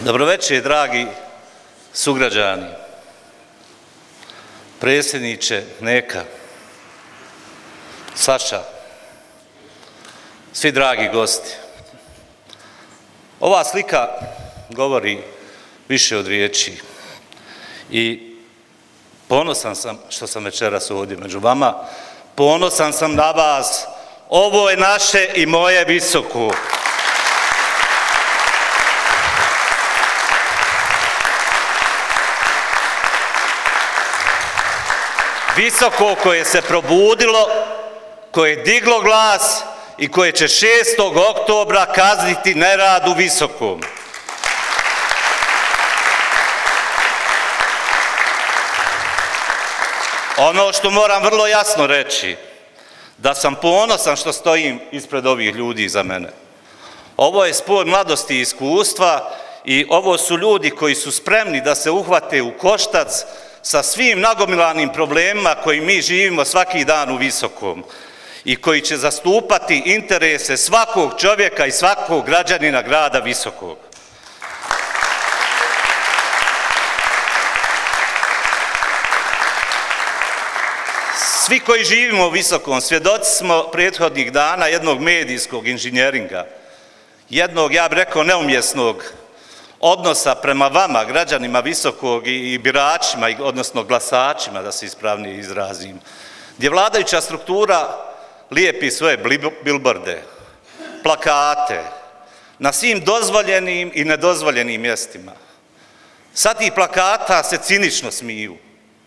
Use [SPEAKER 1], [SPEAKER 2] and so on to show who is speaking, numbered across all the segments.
[SPEAKER 1] Dobroveče, dragi sugrađani, predsjedniče Neka, Saša, svi dragi gosti. Ova slika govori više od riječi i ponosan sam što sam večeras ovdje među vama, ponosan sam na vas, ovo je naše i moje Visoko. Visoko koje se probudilo, koje je diglo glas i koje će 6. oktobra kazniti nerad u Visokom. Ono što moram vrlo jasno reći, da sam ponosan što stojim ispred ovih ljudi iza mene. Ovo je spoj mladosti i iskustva i ovo su ljudi koji su spremni da se uhvate u koštac sa svim nagomilanim problemima koji mi živimo svaki dan u Visokom i koji će zastupati interese svakog čovjeka i svakog građanina grada Visokog. Svi koji živimo u Visokom svjedoci smo prethodnih dana jednog medijskog inženjeringa, jednog, ja bih rekao, neumjesnog odnosa prema vama, građanima Visokog i biračima, odnosno glasačima, da se ispravnije izrazim, gdje vladajuća struktura lijepi svoje bilborde, plakate, na svim dozvoljenim i nedozvoljenim mjestima. Sa tih plakata se cinično smiju.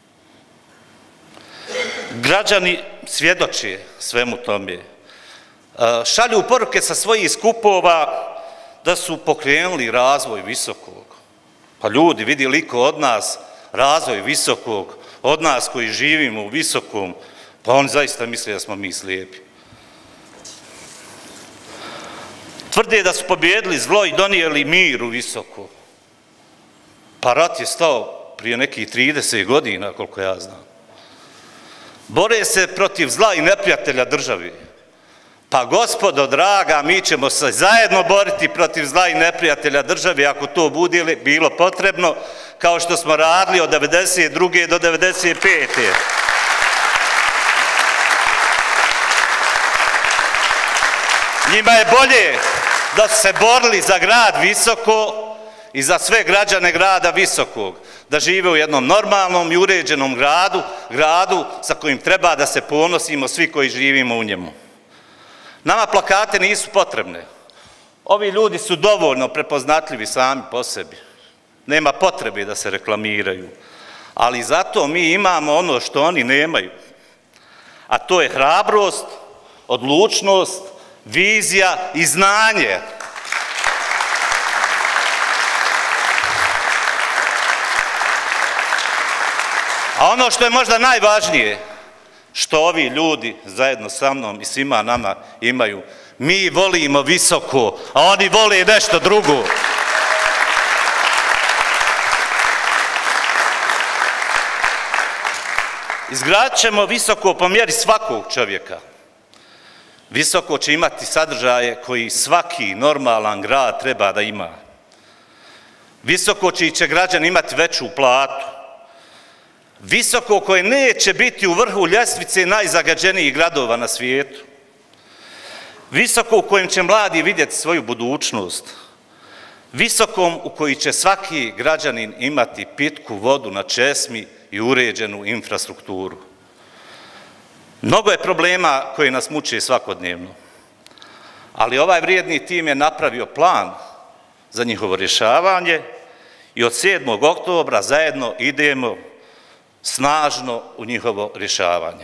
[SPEAKER 1] Građani svjedoče svemu tome. Šalju poruke sa svojih skupova da su pokrenuli razvoj Visokog. Pa ljudi, vidi liko od nas razvoj Visokog, od nas koji živimo u Visokom, pa oni zaista misle da smo mi slijepi. Tvrde da su pobjedili zlo i donijeli mir u Visoko. Pa rat je stao prije nekih 30 godina, koliko ja znam. Bore se protiv zla i neprijatelja državi. Pa gospodo draga, mi ćemo se zajedno boriti protiv zla i neprijatelja državi ako to bude bilo potrebno, kao što smo radili od 1992. do 1995. Njima je bolje da su se borili za grad Visoko i za sve građane grada Visokog, da žive u jednom normalnom i uređenom gradu sa kojim treba da se ponosimo svi koji živimo u njemu. Nama plakate nisu potrebne. Ovi ljudi su dovoljno prepoznatljivi sami po sebi. Nema potrebe da se reklamiraju. Ali zato mi imamo ono što oni nemaju. A to je hrabrost, odlučnost, vizija i znanje. A ono što je možda najvažnije, što ovi ljudi zajedno sa mnom i svima nama imaju, mi volimo Visoko, a oni vole nešto drugo. Izgradit ćemo Visoko po mjeri svakog čovjeka. Visoko će imati sadržaje koji svaki normalan grad treba da ima. Visoko će građani imati veću platu. Visoko koje neće biti u vrhu ljestvice najzagađenijih gradova na svijetu. Visoko u kojem će mladi vidjeti svoju budućnost. Visokom u koji će svaki građanin imati pitku vodu na česmi i uređenu infrastrukturu. Mnogo je problema koji nas muče svakodnevno, ali ovaj vrijedni tim je napravio plan za njihovo rješavanje i od 7. oktobra zajedno idemo snažno u njihovo rješavanje.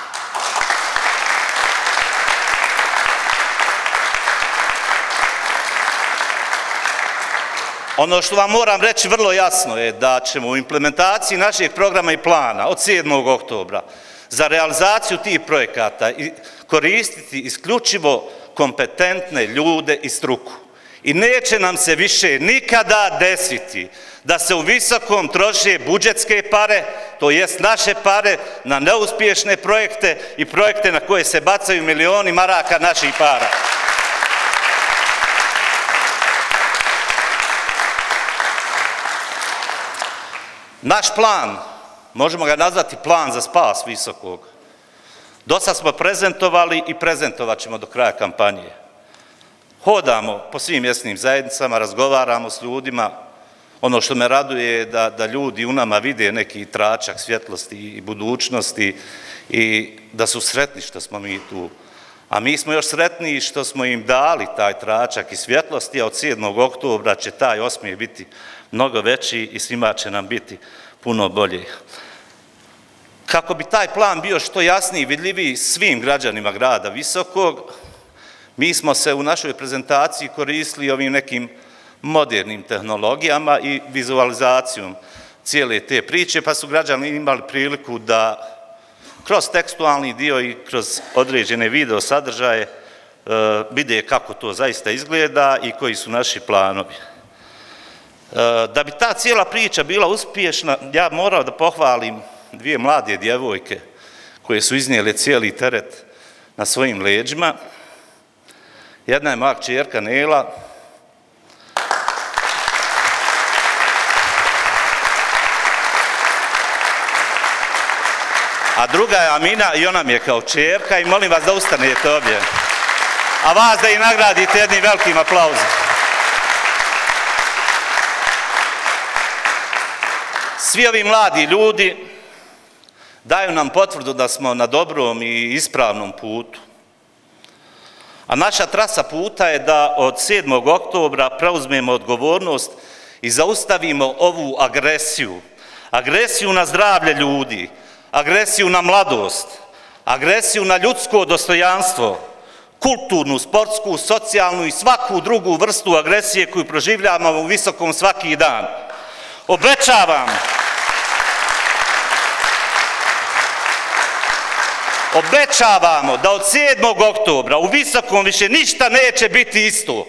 [SPEAKER 1] Ono što vam moram reći vrlo jasno je da ćemo u implementaciji našeg programa i plana od 7. oktobra za realizaciju tih projekata koristiti isključivo kompetentne ljude i struku. I neće nam se više nikada desiti da se u Visokom troše budžetske pare, to jest naše pare, na neuspješne projekte i projekte na koje se bacaju milioni maraka naših para. Naš plan, možemo ga nazvati plan za spas Visokog. Dosad smo prezentovali i prezentovat ćemo do kraja kampanje. Hodamo po svim mjesnim zajednicama, razgovaramo s ljudima. Ono što me raduje je da ljudi u nama vide neki tračak svjetlosti i budućnosti i da su sretni što smo mi tu. A mi smo još sretniji što smo im dali taj tračak i svjetlosti, a od 7. oktobra će taj osmijeh biti mnogo veći i svima će nam biti puno bolje. Kako bi taj plan bio što jasniji i vidljiviji svim građanima grada Visokog, mi smo se u našoj prezentaciji koristili ovim nekim modernim tehnologijama i vizualizacijom cijele te priče, pa su građani imali priliku da kroz tekstualni dio i kroz određene video sadržaje vide kako to zaista izgleda i koji su naši planovi. Da bi ta cijela priča bila uspješna, ja morao da pohvalim dvije mlade djevojke koje su iznijele cijeli teret na svojim leđima. Jedna je moja kćerka Nela, a druga je Amina i ona mi je kao kćerka i molim vas da ustanete obje. A vas da i nagradite jednim velikim aplauzom. Svi ovi mladi ljudi daju nam potvrdu da smo na dobrom i ispravnom putu. A naša trasa puta je da od 7. oktobra preuzmemo odgovornost i zaustavimo ovu agresiju. Agresiju na zdravlje ljudi, agresiju na mladost, agresiju na ljudsko dostojanstvo, kulturnu, sportsku, socijalnu i svaku drugu vrstu agresije koju proživljavamo u Visokom svaki dan. Obećavamo da od 7. oktobra u Visokom više ništa neće biti isto.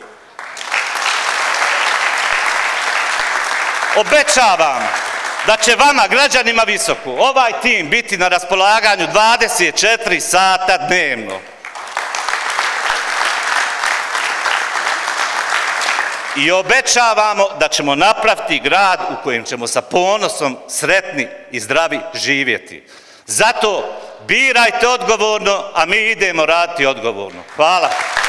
[SPEAKER 1] Obećavam da će vama, građanima Visoko, ovaj tim biti na raspolaganju 24 sata dnevno. I obećavamo da ćemo napraviti grad u kojem ćemo sa ponosom sretni i zdravi živjeti. Zato birajte odgovorno, a mi idemo raditi odgovorno. Hvala.